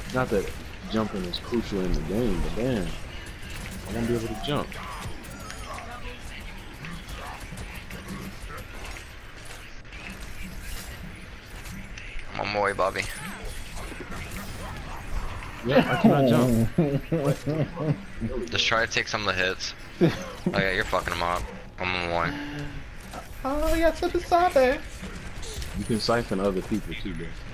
Not that jumping is crucial in the game, but damn, I won't be able to jump. I'm on my way, Bobby. Yeah, I cannot jump. Just try to take some of the hits. Oh yeah, you're fucking them up. I'm on one. Oh, yeah, to the side there. You can siphon other people too, bro.